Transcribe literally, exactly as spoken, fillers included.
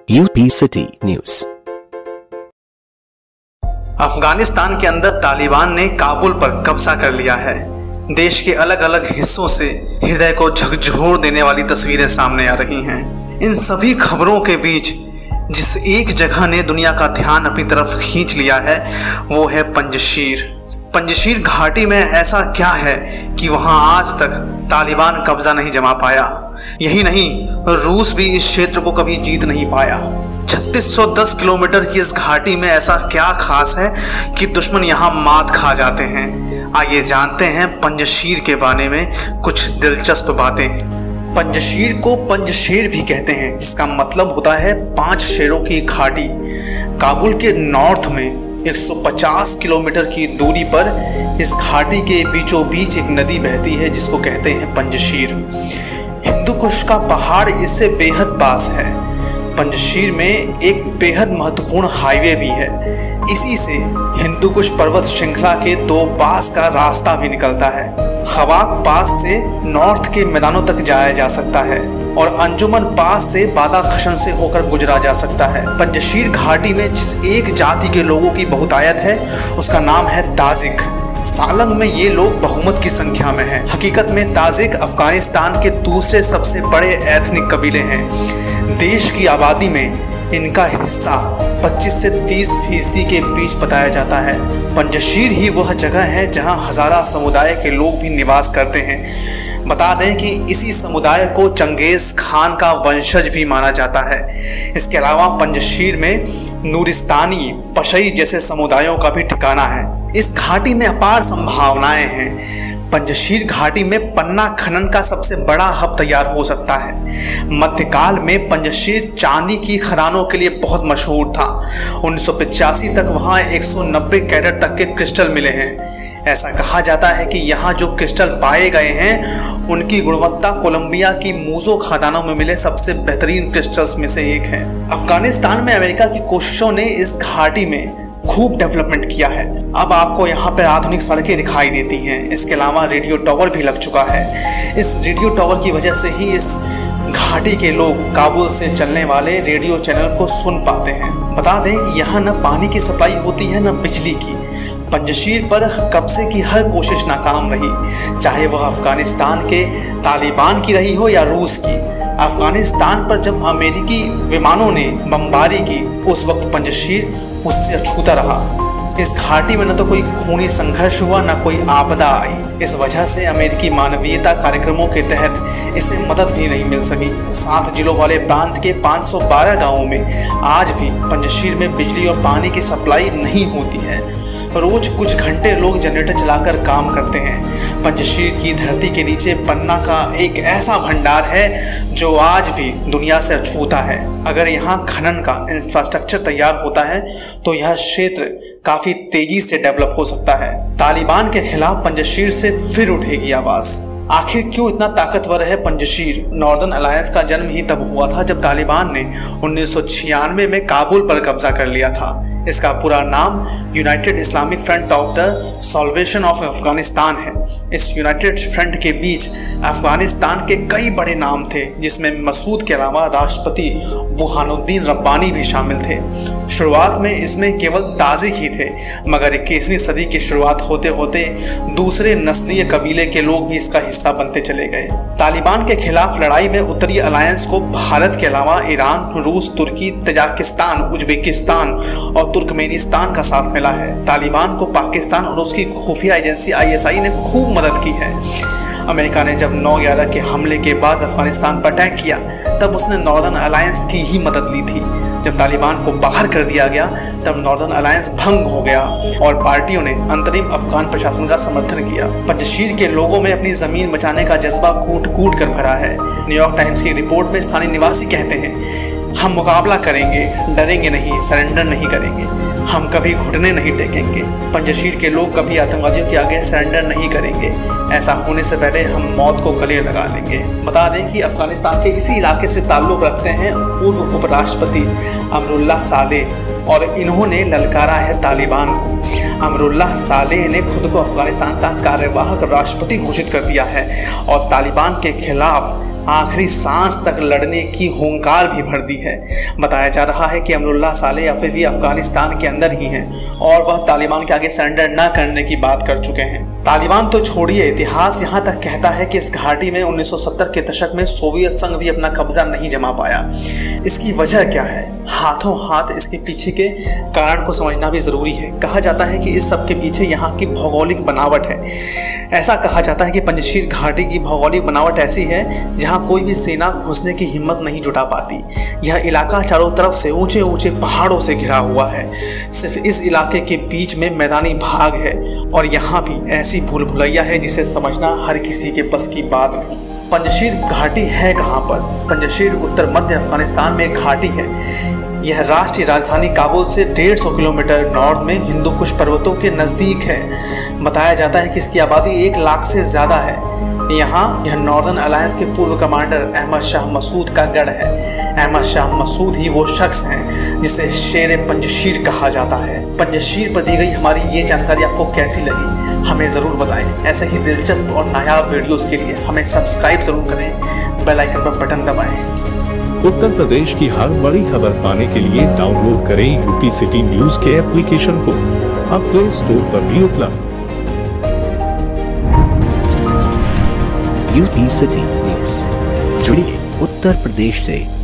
UP city news. Afghanistan के अंदर तालिबान ने काबुल पर कब्जा कर लिया है। देश के अलग अलग हिस्सों से हृदय को झकझोर देने वाली तस्वीरें सामने आ रही हैं। इन सभी खबरों के बीच जिस एक जगह ने दुनिया का ध्यान अपनी तरफ खींच लिया है वो है पंजशीर। पंजशीर घाटी में ऐसा क्या है कि वहां आज तक तालिबान कब्जा नहीं जमा पाया। यही नहीं, रूस भी इस क्षेत्र को कभी जीत नहीं पाया। छत्तीस सौ दस किलोमीटर की इस घाटी में ऐसा क्या खास है कि दुश्मन यहाँ मात खा जाते हैं। आइए जानते हैं पंजशीर के बारे में कुछ दिलचस्प बातें। पंजशीर को पंजशेर भी कहते हैं, जिसका मतलब होता है पांच शेरों की घाटी। काबुल के नॉर्थ में एक सौ पचास किलोमीटर की दूरी पर इस घाटी के बीचों बीच एक नदी बहती है जिसको कहते हैं पंजशीर। हिंदू कुश का पहाड़ इससे बेहद पास है। पंजशीर में एक बेहद महत्वपूर्ण हाईवे भी है। इसी से हिंदू कुश पर्वत श्रृंखला के दो पास का रास्ता भी निकलता है। खवाक पास से नॉर्थ के मैदानों तक जाया जा सकता है और अंजुमन पास से बादाखशन से होकर गुजरा जा सकता है। पंजशीर घाटी में जिस एक जाति के लोगों की बहुतायत है उसका नाम है ताजिक। सालंग में ये लोग बहुमत की संख्या में हैं। हकीकत में ताजिक अफगानिस्तान के दूसरे सबसे बड़े एथनिक कबीले हैं। देश की आबादी में इनका हिस्सा पच्चीस से तीस फीसदी के बीच बताया जाता है। पंजशीर ही वह जगह है जहां हजारा समुदाय के लोग भी निवास करते हैं। बता दें कि इसी समुदाय को चंगेज खान का वंशज भी माना जाता है। इसके अलावा पंजशीर में नूरिस्तानी, पशई जैसे समुदायों का भी ठिकाना है। इस घाटी में अपार संभावनाएं हैं। पंजशीर घाटी में पन्ना खनन का सबसे बड़ा हब तैयार हो सकता है। मध्यकाल में पंजशीर चांदी की खदानों के लिए बहुत मशहूर था। उन्नीस सौ पचासी तक वहां एक सौ नब्बे कैरेट तक के क्रिस्टल मिले हैं। ऐसा कहा जाता है कि यहाँ जो क्रिस्टल पाए गए हैं उनकी गुणवत्ता कोलंबिया की मूजो खदानों में मिले सबसे बेहतरीन क्रिस्टल्स में से एक है। अफगानिस्तान में अमेरिका की कोशिशों ने इस घाटी में खूब डेवलपमेंट किया है। अब आपको यहाँ पर आधुनिक सड़कें दिखाई देती हैं। इसके अलावा रेडियो टावर भी लग चुका है। इस रेडियो टावर की वजह से ही इस घाटी के लोग काबुल से चलने वाले रेडियो चैनल को सुन पाते हैं। बता दें, यहाँ न पानी की सप्लाई होती है न बिजली की। पंजशीर पर कब्जे की हर कोशिश नाकाम रही, चाहे वह अफगानिस्तान के तालिबान की रही हो या रूस की। अफगानिस्तान पर जब अमेरिकी विमानों ने बमबारी की उस वक्त पंजशीर उससे अछूता रहा। इस घाटी में न तो कोई खूनी संघर्ष हुआ न कोई आपदा आई। इस वजह से अमेरिकी मानवीयता कार्यक्रमों के तहत इसे मदद भी नहीं मिल सकी। सात जिलों वाले प्रांत के पाँच सौ बारह गांवों में आज भी पंजशीर में बिजली और पानी की सप्लाई नहीं होती है। रोज कुछ घंटे लोग जनरेटर चलाकर काम करते हैं। पंजशीर की धरती के नीचे पन्ना का एक ऐसा भंडार है जो आज भी दुनिया से अछूता है। अगर यहाँ खनन का इंफ्रास्ट्रक्चर तैयार होता है तो यह क्षेत्र काफी तेजी से डेवलप हो सकता है। तालिबान के खिलाफ पंजशीर से फिर उठेगी आवाज। आखिर क्यों इतना ताकतवर है पंजशीर? नॉर्दर्न अलायंस का जन्म ही तब हुआ था जब तालिबान ने उन्नीस सौ छियानवे में काबुल पर कब्जा कर लिया था। इसका पूरा नाम United Islamic Front of the Salvation of Afghanistan है। इस यूनाइटेड फ्रंट के बीच अफगानिस्तान के कई बड़े नाम थे, जिसमें मसूद के अलावा राष्ट्रपति बुरहानुद्दीन रब्बानी भी शामिल थे। शुरुआत में इसमें केवल ताजिक ही थे, मगर इक्कीसवीं सदी की शुरुआत होते होते दूसरे नस्लीय कबीले के लोग भी इसका हिस्सा बनते चले गए। तालिबान के खिलाफ लड़ाई में उत्तरी अलायंस को भारत के अलावा ईरान, रूस, तुर्की, तजाकिस्तान, उज्बेकिस्तान और तुर्कमेनिस्तान का साथ मिला है। तालिबान को पाकिस्तान और उसकी खुफिया एजेंसी आई एस आई ने खूब मदद की है। अमेरिका ने जब नौ ग्यारह के हमले के बाद अफगानिस्तान पर अटैक किया तब उसने नॉर्दर्न अलायंस की ही मदद ली थी। जब तालिबान को बाहर कर दिया गया तब नॉर्दर्न अलायंस भंग हो गया और पार्टियों ने अंतरिम अफगान प्रशासन का समर्थन किया। पंजशीर के लोगों में अपनी जमीन बचाने का जज्बा कूट कूट कर भरा है। न्यूयॉर्क टाइम्स की रिपोर्ट में स्थानीय निवासी कहते हैं, हम मुकाबला करेंगे, डरेंगे नहीं, सरेंडर नहीं करेंगे, हम कभी घुटने नहीं टेकेंगे। पंजशीर के लोग कभी आतंकवादियों के आगे सरेंडर नहीं करेंगे। ऐसा होने से पहले हम मौत को गले लगा लेंगे। बता दें कि अफगानिस्तान के इसी इलाके से ताल्लुक रखते हैं पूर्व उपराष्ट्रपति अमरुल्लाह सालेह और इन्होंने ललकारा है तालिबान को। अमरुल्लाह सालेह ने खुद को अफगानिस्तान का कार्यवाहक राष्ट्रपति घोषित कर दिया है और तालिबान के खिलाफ आखिरी सांस तक लड़ने की हुंकार भी भर दी है। बताया जा रहा है कि अमरुल्लाह सालेह अभी भी अफगानिस्तान के अंदर ही हैं और वह तालिबान के आगे सरेंडर न करने की बात कर चुके हैं। तालिबान तो छोड़िए, इतिहास यहाँ तक कहता है कि इस घाटी में उन्नीस सौ सत्तर के दशक में सोवियत संघ भी अपना कब्जा नहीं जमा पाया। इसकी वजह क्या है? हाथों हाथ इसके पीछे के कारण को समझना भी जरूरी है। कहा जाता है कि इस सब के पीछे यहाँ की भौगोलिक बनावट है। ऐसा कहा जाता है कि पंजशीर घाटी की भौगोलिक बनावट ऐसी है जहाँ कोई भी सेना घुसने की हिम्मत नहीं जुटा पाती। यह इलाका चारों तरफ से ऊंचे ऊंचे पहाड़ों से घिरा हुआ है। सिर्फ इस इलाके के बीच में मैदानी भाग है और यहाँ भी ऐसी भूल भुलैया है जिसे समझना हर किसी के बस की बात नहीं। पंजशीर घाटी है कहाँ पर? पंजशीर उत्तर मध्य अफगानिस्तान में एक घाटी है। यह राष्ट्रीय राजधानी काबुल से डेढ़ सौ किलोमीटर नॉर्थ में हिंदू कुश पर्वतों के नज़दीक है। बताया जाता है कि इसकी आबादी एक लाख से ज़्यादा है। यहाँ यह नॉर्दर्न अलायंस के पूर्व कमांडर अहमद शाह मसूद का गढ़ है। अहमद शाह मसूद ही वो शख्स हैं जिसे शेर पंजशीर कहा जाता है। पंजशीर पर दी गई हमारी ये जानकारी आपको कैसी लगी हमें ज़रूर बताएं। ऐसे ही दिलचस्प और नायाब वीडियोस के लिए हमें सब्सक्राइब ज़रूर करें, बेल आइकन पर बटन दबाएं। उत्तर प्रदेश की हर बड़ी खबर पाने के लिए डाउनलोड करें यूपी सिटी न्यूज के एप्लीकेशन को। अब प्ले स्टोर पर भी उपलब्ध। यूपी सिटी न्यूज, जुड़िए उत्तर प्रदेश से।